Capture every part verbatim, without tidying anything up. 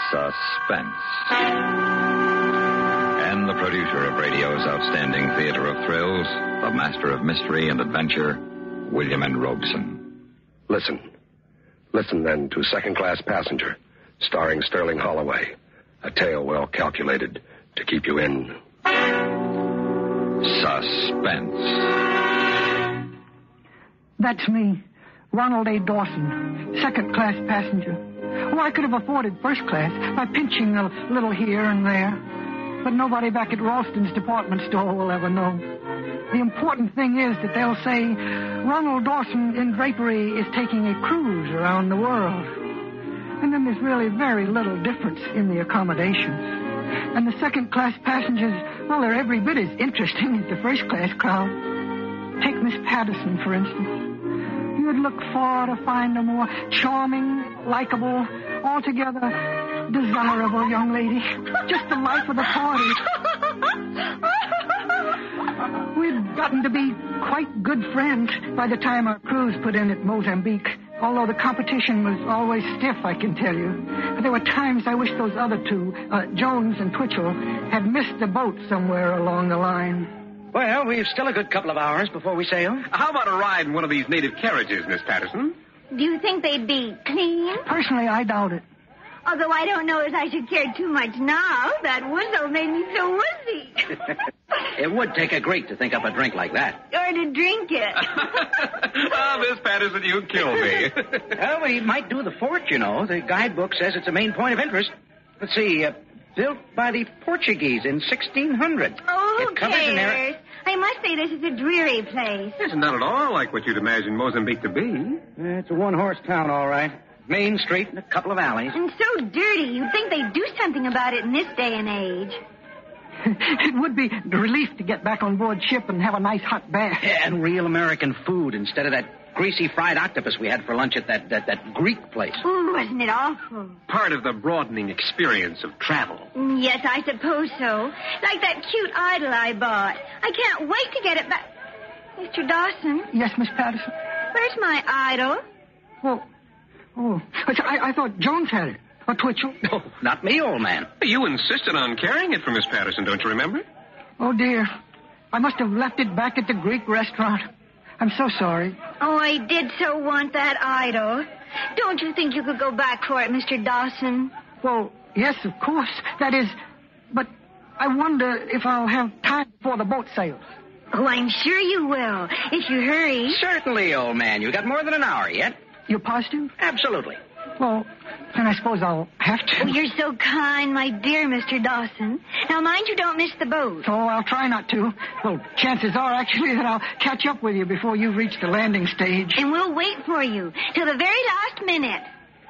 Suspense. And the producer of radio's outstanding theater of thrills, the master of mystery and adventure, William N. Robeson. Listen. Listen, then, to Second Class Passenger, starring Sterling Holloway. A tale well calculated to keep you in suspense. That's me, Ronald A. Dawson, second class passenger. Oh, I could have afforded first class by pinching a little here and there. But nobody back at Ralston's department store will ever know. The important thing is that they'll say Ronald Dawson in drapery is taking a cruise around the world. And then there's really very little difference in the accommodations. And the second-class passengers, well, they're every bit as interesting as the first-class crowd. Take Miss Patterson, for instance. You'd look far to find a more charming, likable, altogether desirable young lady. Just the life of the party. We'd gotten to be quite good friends by the time our cruise put in at Mozambique. Although the competition was always stiff, I can tell you. But there were times I wish those other two, uh, Jones and Twitchell, had missed the boat somewhere along the line. Well, we've still a good couple of hours before we sail. How about a ride in one of these native carriages, Miss Patterson? Do you think they'd be clean? Personally, I doubt it. Although I don't know as I should care too much now. That whistle made me so woozy. It would take a Greek to think up a drink like that. Or to drink it. Ah, Miss Patterson, you killed me. Well, we might do the fort, you know. The guidebook says it's a main point of interest. Let's see, uh, built by the Portuguese in sixteen hundred. Oh, who it covers cares? an area... I must say this is a dreary place. It's not at all like what you'd imagine Mozambique to be. It's a one-horse town, all right. Main street and a couple of alleys. And so dirty, you'd think they'd do something about it in this day and age. It would be a relief to get back on board ship and have a nice hot bath. Yeah, and real American food instead of that greasy fried octopus we had for lunch at that, that, that Greek place. Ooh, wasn't it awful? Part of the broadening experience of travel. Yes, I suppose so. Like that cute idol I bought. I can't wait to get it back. Mister Dawson? Yes, Miss Patterson? Where's my idol? Oh, oh. I, I thought Jones had it. Or Twitchell. Oh, not me, old man. You insisted on carrying it for Miss Patterson, don't you remember? Oh, dear. I must have left it back at the Greek restaurant. I'm so sorry. Oh, I did so want that idol. Don't you think you could go back for it, Mister Dawson? Well, yes, of course. That is, but I wonder if I'll have time before the boat sails. Oh, I'm sure you will, if you hurry. Certainly, old man. You got more than an hour yet. You're positive? Absolutely. Well, then I suppose I'll have to. Oh, you're so kind, my dear Mister Dawson. Now, mind you don't miss the boat. Oh, I'll try not to. Well, chances are, actually, that I'll catch up with you before you reach the landing stage. And we'll wait for you till the very last minute.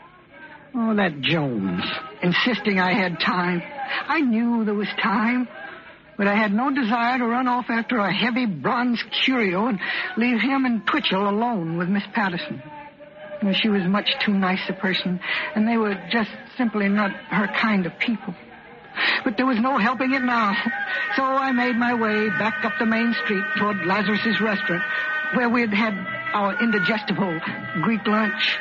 Oh, that Jones, insisting I had time. I knew there was time, but I had no desire to run off after a heavy bronze curio and leave him and Twitchell alone with Miss Patterson. She was much too nice a person, and they were just simply not her kind of people. But there was no helping it now. So I made my way back up the main street toward Lazarus's restaurant, where we'd had our indigestible Greek lunch.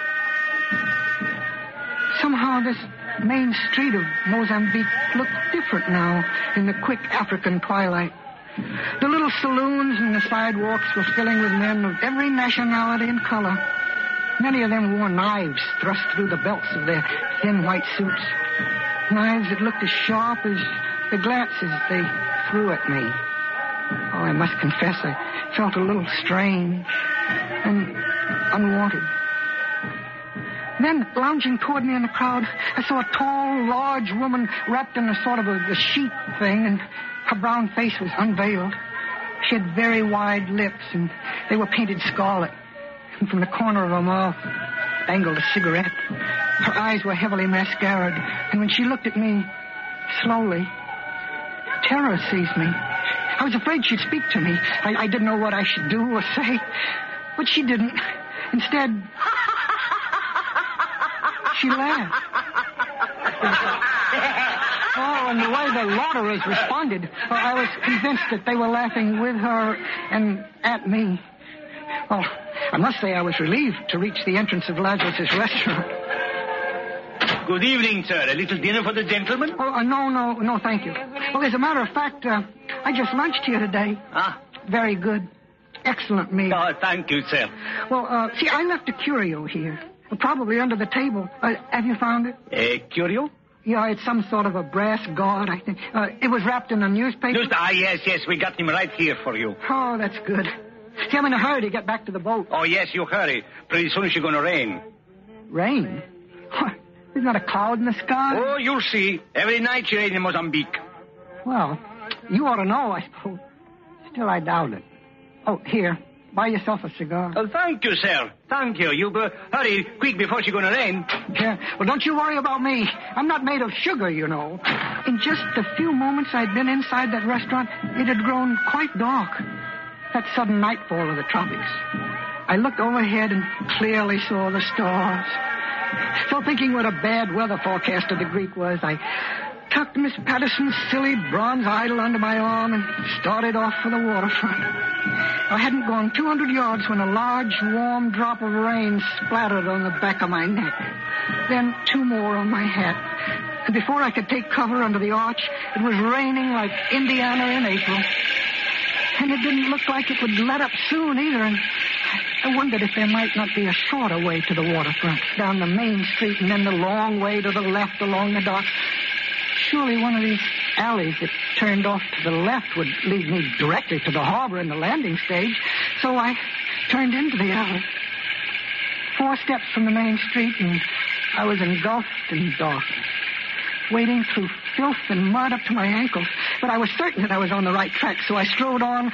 Somehow this main street of Mozambique looked different now in the quick African twilight. The little saloons and the sidewalks were filling with men of every nationality and color. Many of them wore knives thrust through the belts of their thin white suits. Knives that looked as sharp as the glances they threw at me. Oh, I must confess, I felt a little strange and unwanted. Then, lounging toward me in the crowd, I saw a tall, large woman wrapped in a sort of a, a sheet thing, and her brown face was unveiled. She had very wide lips, and they were painted scarlet. And from the corner of her mouth dangled a cigarette. Her eyes were heavily mascaraed, and when she looked at me, slowly, terror seized me. I was afraid she'd speak to me. I, I didn't know what I should do or say, but she didn't. Instead, she laughed. Oh, and the way the Lauderers responded, I was convinced that they were laughing with her and at me. Well, I must say I was relieved to reach the entrance of Lazarus's restaurant. Good evening, sir. A little dinner for the gentlemen? Oh, uh, no, no, no, thank you. Well, as a matter of fact, uh, I just lunched here today. Ah. Very good. Excellent meal. Oh, thank you, sir. Well, uh, see, I left a curio here. Probably under the table. Uh, have you found it? A curio? Yeah, it's some sort of a brass god, I think. Uh, it was wrapped in a newspaper. Just, ah, yes, yes, we got him right here for you. Oh, that's good. See, I'm in a hurry to get back to the boat. Oh, yes, you hurry. Pretty soon it's going to rain. Rain? There's not a cloud in the sky. Oh, you'll see. Every night you rain in Mozambique. Well, you ought to know, I suppose. Still, I doubt it. Oh, here. Buy yourself a cigar. Oh, thank you, sir. Thank you. You uh, hurry quick before it's going to rain. Yeah. Well, don't you worry about me. I'm not made of sugar, you know. In just the few moments I'd been inside that restaurant, it had grown quite dark. That sudden nightfall of the tropics. I looked overhead and clearly saw the stars. So thinking what a bad weather forecaster the Greek was, I tucked Miss Patterson's silly bronze idol under my arm and started off for the waterfront. I hadn't gone two hundred yards when a large, warm drop of rain splattered on the back of my neck. Then two more on my hat. And before I could take cover under the arch, it was raining like Indiana in April. And it didn't look like it would let up soon either. And I wondered if there might not be a shorter way to the waterfront, down the main street, and then the long way to the left along the dock. Surely one of these alleys that turned off to the left would lead me directly to the harbor and the landing stage. So I turned into the alley. Four steps from the main street, and I was engulfed in darkness, wading through filth and mud up to my ankles. But I was certain that I was on the right track, so I strode on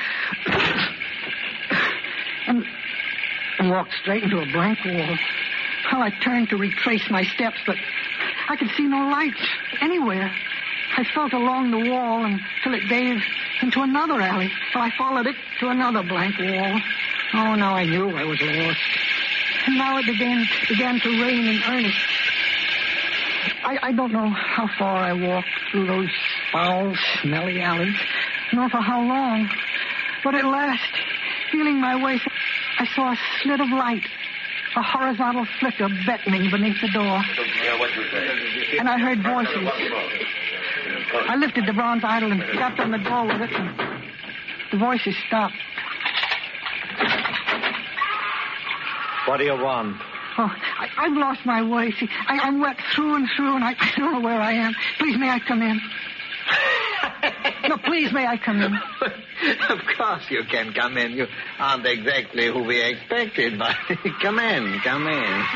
and, and walked straight into a blank wall. Well, I turned to retrace my steps, but I could see no lights anywhere. I felt along the wall until it gave into another alley. So I followed it to another blank wall. Oh, now I knew I was lost. And now it began, began to rain in earnest. I, I don't know how far I walked through those foul, smelly alleys, nor for how long. But at last, feeling my way, I saw a slit of light, a horizontal flicker beckoning beneath the door. And I heard voices. I lifted the bronze idol and tapped on the door with it, and the voices stopped. What do you want? Oh, I, I've lost my way. See, I, I'm wet through and through, and I, I don't know where I am. Please, may I come in? No, please, may I come in? Of course you can come in. You aren't exactly who we expected, but come in, come in.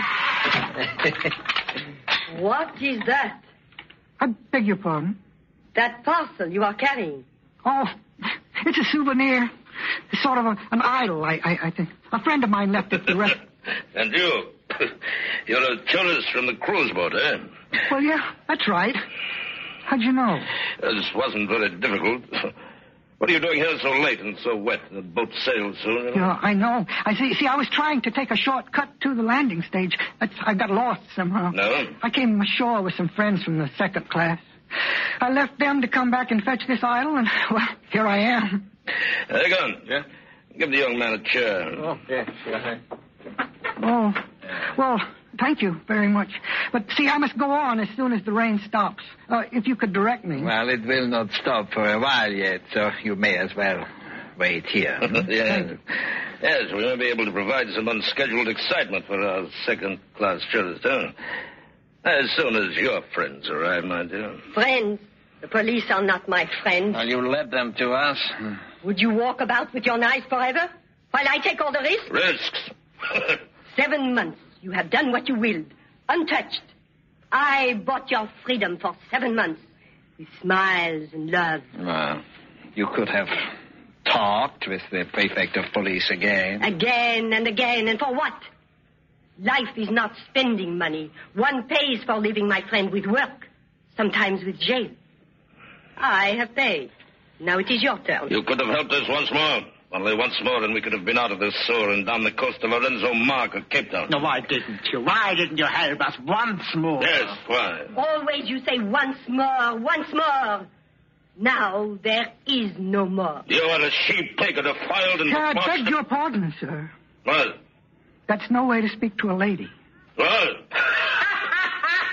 What is that? I beg your pardon? That parcel you are carrying. Oh, it's a souvenir. It's sort of a, an idol, I, I, I think. A friend of mine left it the rest. And you? You're a tourist from the cruise boat, eh? Well, yeah, that's right. How'd you know? This wasn't very difficult. What are you doing here so late and so wet? The boat sails soon. You know? Yeah, I know. I see. See, I was trying to take a short cut to the landing stage. That's, I got lost somehow. No? I came ashore with some friends from the second class. I left them to come back and fetch this idol, and, well, here I am. Hey, go on. Yeah? Give the young man a chair. Oh, yes, sure. Oh, well, thank you very much. But, see, I must go on as soon as the rain stops. Uh, if you could direct me. Well, it will not stop for a while yet, so you may as well wait here. Yeah. Yes, we may be able to provide some unscheduled excitement for our second-class tourist, huh? As soon as your friends arrive, my dear. Friends? The police are not my friends. Well, you led them to us. Would you walk about with your knife forever? While I take all the risks? Risks? Seven months. You have done what you willed. Untouched. I bought your freedom for seven months. With smiles and love. Well, you could have talked with the prefect of police again. Again and again. And for what? Life is not spending money. One pays for living, my friend, with work. Sometimes with jail. I have paid. Now it is your turn. You could have helped us once more. Only once more, and we could have been out of this sewer and down the coast of Lorenzo Mark or Cape Town. No, why didn't you? Why didn't you help us once more? Yes, why? Always you say once more, once more. Now there is no more. You are a sheep taker, defiled and... I beg your pardon, sir. What? That's no way to speak to a lady. What? No,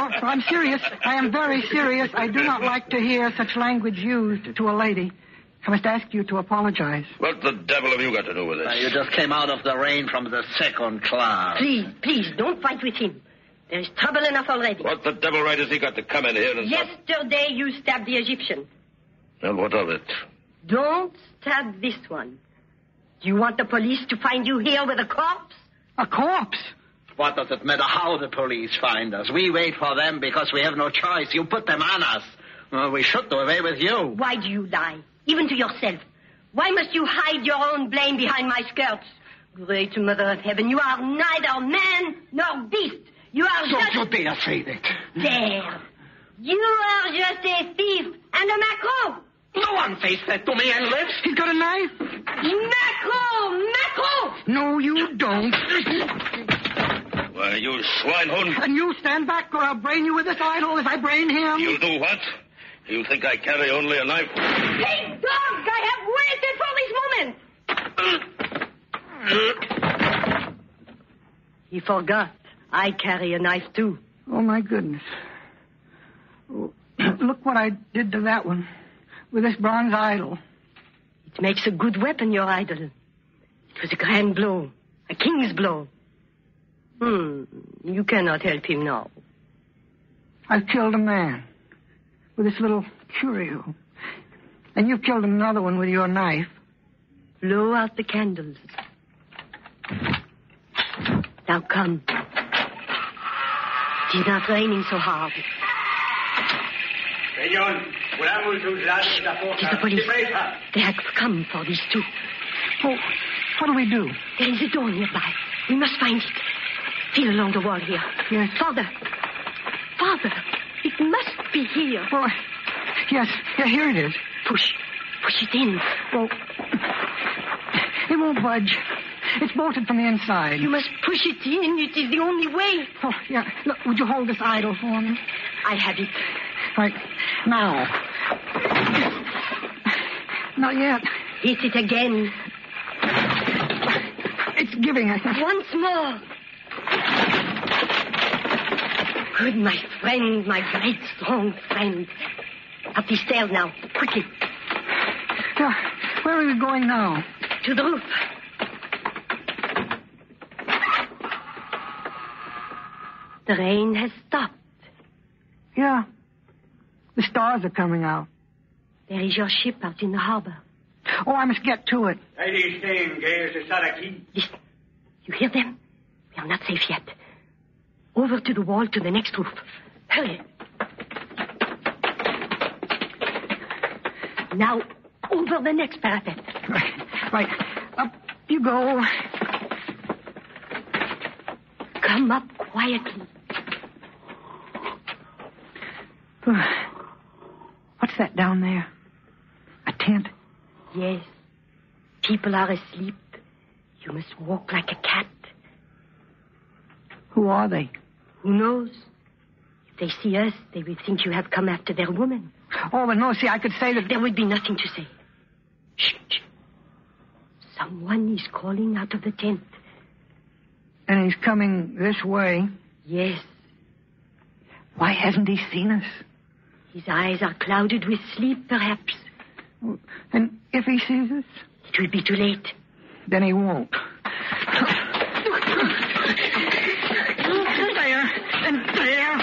no, I'm serious. I am very serious. I do not like to hear such language used to a lady. I must ask you to apologize. What the devil have you got to do with this? Uh, you just came out of the rain from the second class. Please, please, don't fight with him. There is trouble enough already. What the devil right has he got to come in here and... Yesterday you stabbed the Egyptian. Well, what of it? Don't stab this one. Do you want the police to find you here with a corpse? A corpse? What does it matter how the police find us? We wait for them because we have no choice. You put them on us. Well, we should do away with you. Why do you lie? Even to yourself. Why must you hide your own blame behind my skirts? Great Mother of Heaven, you are neither man nor beast. You are Don't just... you dare say that. There. You are just a thief and a macro. No one says that to me, Enlist. He's got a knife? Macro! Macro! No, you don't. Why, you swinehund. And you stand back or I'll brain you with this idol as I brain him. You do what? You think I carry only a knife? Hey, dogs! I have waited for this moment! He forgot. I carry a knife, too. Oh, my goodness. Oh, look what I did to that one with this bronze idol. It makes a good weapon, your idol. It was a grand blow. A king's blow. Hmm. You cannot help him now. I've killed a man with this little curio. And you've killed another one with your knife. Blow out the candles. Now come. It is not raining so hard. Shh. It is the police. They have come for these two. Oh, what do we do? There is a door nearby. We must find it. Feel along the wall here. Yes. Father. Father. It must be here. Oh, yes. Yeah, here it is. Push. Push it in. Oh, it won't budge. It's bolted from the inside. You must push it in. It is the only way. Oh, yeah. Look, would you hold this idol for me? I have it. Right. Now. Not yet. Hit it again. It's giving, I think. Once more. Good, my friend, my great, strong friend. Up the stairs now, quickly. Yeah, where are we going now? To the roof. The rain has stopped. Yeah. The stars are coming out. There is your ship out in the harbor. Oh, I must get to it. Listen. You hear them? We are not safe yet. Over to the wall to the next roof. Hurry. Now, over the next parapet. Right. Right. Up you go. Come up quietly. What's that down there? A tent? Yes. People are asleep. You must walk like a cat. Who are they? Who knows? If they see us, they will think you have come after their woman. Oh, but no, see, I could say that... There would be nothing to say. Shh, shh. Someone is calling out of the tent. And he's coming this way. Yes. Why hasn't he seen us? His eyes are clouded with sleep, perhaps. And if he sees us? It will be too late. Then he won't. There and there.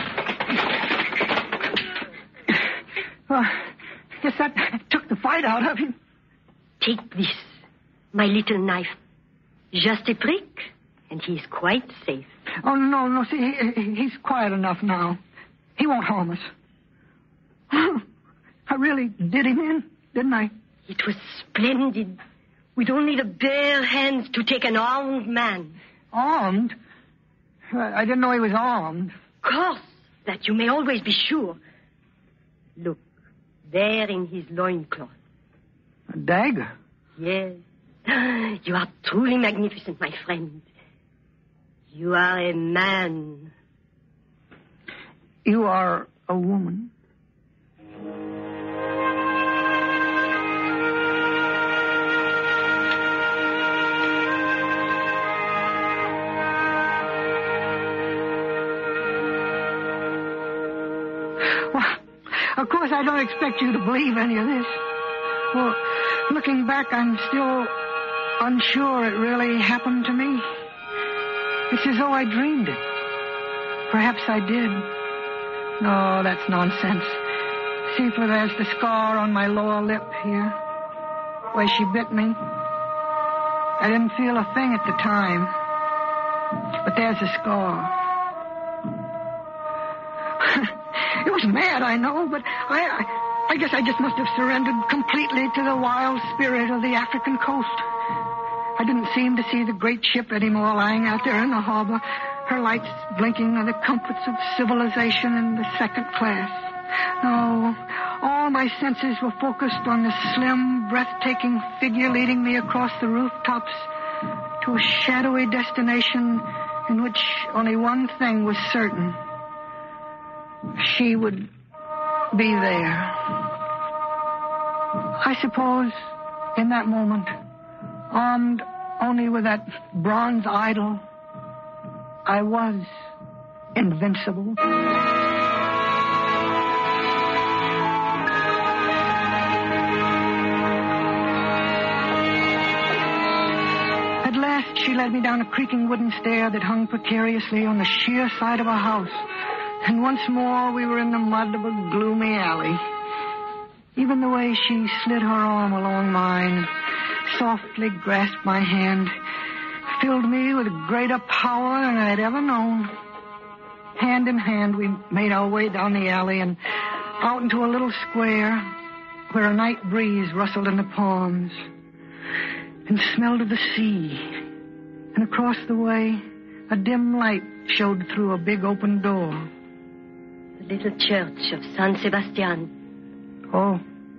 Oh, guess that took the fight out of him. Take this, my little knife. Just a prick, and he is quite safe. Oh, no, no, see, he, he's quiet enough now. He won't harm us. I really did him in, didn't I? It was splendid. With only the bare hands to take an armed man. Armed? I didn't know he was armed. Of course, that you may always be sure. Look, there in his loincloth. A dagger? Yes. You are truly magnificent, my friend. You are a man. You are a woman. Of course, I don't expect you to believe any of this. Well, looking back, I'm still unsure it really happened to me. It's as though I dreamed it. Perhaps I did. No, that's nonsense. See, for there's the scar on my lower lip here, where she bit me. I didn't feel a thing at the time, but there's a scar. It was mad, I know, but I, I, I guess I just must have surrendered completely to the wild spirit of the African coast. I didn't seem to see the great ship anymore lying out there in the harbor, her lights blinking of the comforts of civilization in the second class. No, all my senses were focused on the slim, breathtaking figure leading me across the rooftops to a shadowy destination in which only one thing was certain. She would be there. I suppose, in that moment, armed only with that bronze idol, I was invincible. At last, she led me down a creaking wooden stair that hung precariously on the sheer side of a house. And once more, we were in the mud of a gloomy alley. Even the way she slid her arm along mine, softly grasped my hand, filled me with greater power than I'd ever known. Hand in hand, we made our way down the alley and out into a little square where a night breeze rustled in the palms and smelled of the sea. And across the way, a dim light showed through a big open door. The little church of San Sebastian. Oh.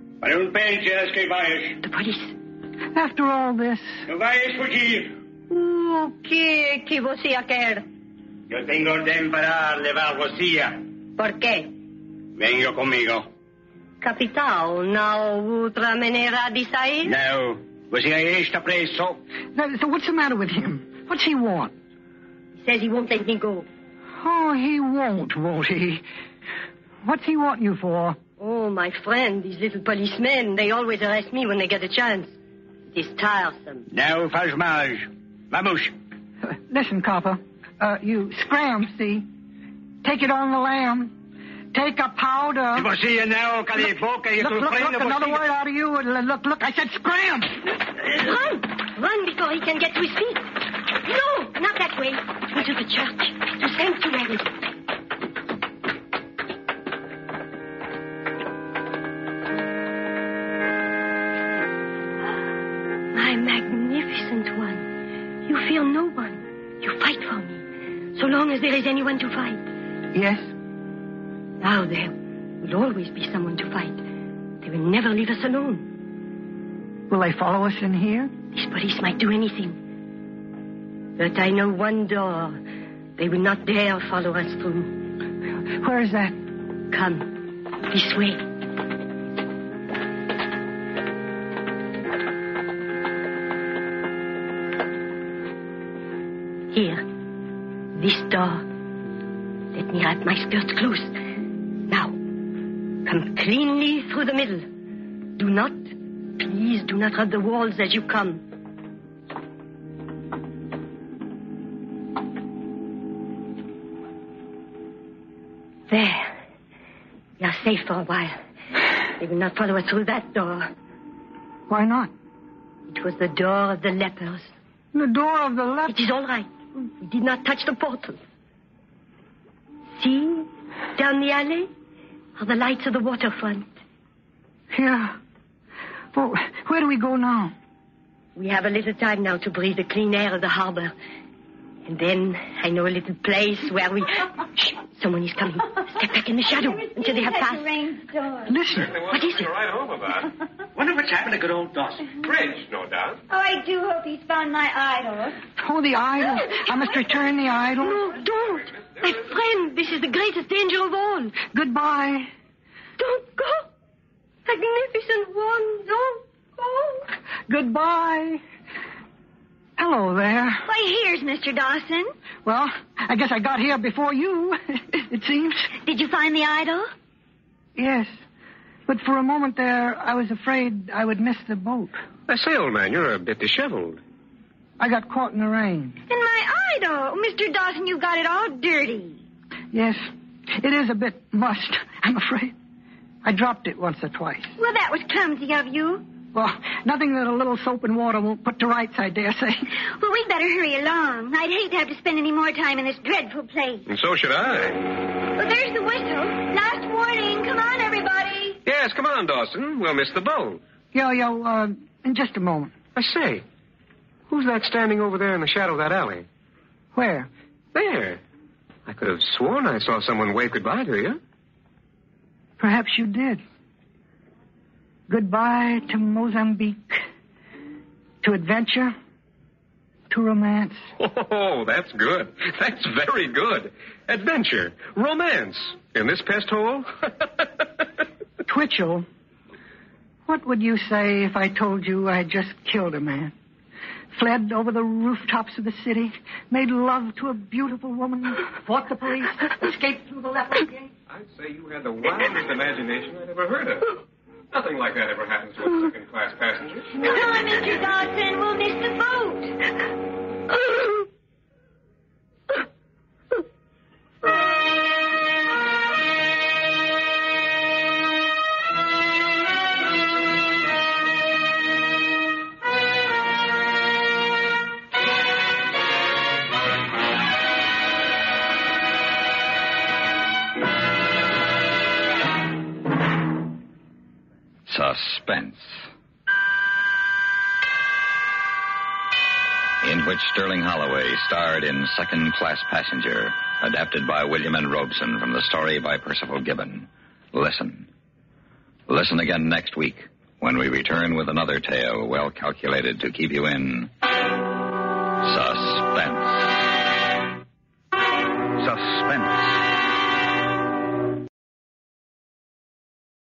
The police. After all this... No vayas a fugir. O que que você quer? Yo tengo orden para levar você. Por quê? Venga conmigo. Capitão, não outra maneira de sair? No. Você está preso. So what's the matter with him? What's he want? He says he won't let me go. Oh, he won't, won't he? What's he want you for? Oh, my friend, these little policemen, they always arrest me when they get a chance. It is tiresome. No faz mais. Vamos. Uh, listen, copper. Uh, you scram, see? Take it on the lam. Take a powder. Você não cala a boca e look, look, look, another word out of you. Look, look, I said scram. Run. Run before he can get to his feet. No, not that way. Into the church. To sanctuary. My magnificent one. You fear no one. You fight for me. So long as there is anyone to fight. Yes. Now there will always be someone to fight. They will never leave us alone. Will they follow us in here? These police might do anything. But I know one door they will not dare follow us through. Where is that? Come. This way. Here. This door. Let me wrap my skirts close. Now, come cleanly through the middle. Do not, please do not rub the walls as you come. There. We are safe for a while. They will not follow us through that door. Why not? It was the door of the lepers. The door of the lepers? It is all right. We did not touch the portal. See, down the alley are the lights of the waterfront. Yeah. Well, where do we go now? We have a little time now to breathe the clean air of the harbor. And then I know a little place where we... Shh, someone is coming. Step back in the shadow until they have passed. Listen. What is it? Right home about. Wonder what's happened to good old Dawson. Bridge, no doubt. Oh, I do hope he's found my idol. Oh, the idol. I must return the idol. No, don't. My friend, this is the greatest danger of all. Goodbye. Don't go. Magnificent one, don't go. Goodbye. Hello there. Why, here's Mister Dawson. Well, I guess I got here before you, it seems. Did you find the idol? Yes. But for a moment there, I was afraid I would miss the boat. I say, old man, you're a bit disheveled. I got caught in the rain. And my eye, though. Mister Dawson, you got it all dirty. Yes, it is a bit mussed, I'm afraid. I dropped it once or twice. Well, that was clumsy of you. Well, nothing that a little soap and water won't put to rights, I dare say. Well, we'd better hurry along. I'd hate to have to spend any more time in this dreadful place. And so should I. Well, there's the whistle. Last warning. Come on, everybody. Yes, come on, Dawson. We'll miss the boat. Yo, yo, uh, in just a moment. I say, who's that standing over there in the shadow of that alley? Where? There. I could have sworn I saw someone wave goodbye to you. Perhaps you did. Goodbye to Mozambique, to adventure, to romance. Oh, that's good. That's very good. Adventure, romance, in this pest hole? Twitchell, what would you say if I told you I just killed a man? Fled over the rooftops of the city, made love to a beautiful woman, fought the police, escaped through the leper gate. I'd say you had the wildest imagination I'd ever heard of. Nothing like that ever happens to a second-class passenger. Come on, Mister Dawson. We'll miss the boat. Suspense. In which Sterling Holloway starred in Second Class Passenger, adapted by William N. Robeson from the story by Percival Gibbon. Listen. Listen again next week when we return with another tale well calculated to keep you in suspense. Suspense.